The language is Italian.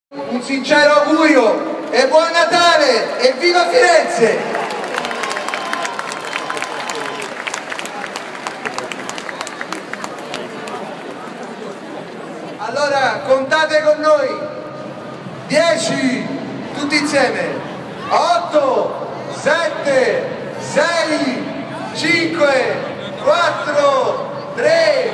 Un sincero augurio e buon Natale e viva Firenze! Allora contate con noi, 10, tutti insieme, 8, 7, 6, 5, 4, 3,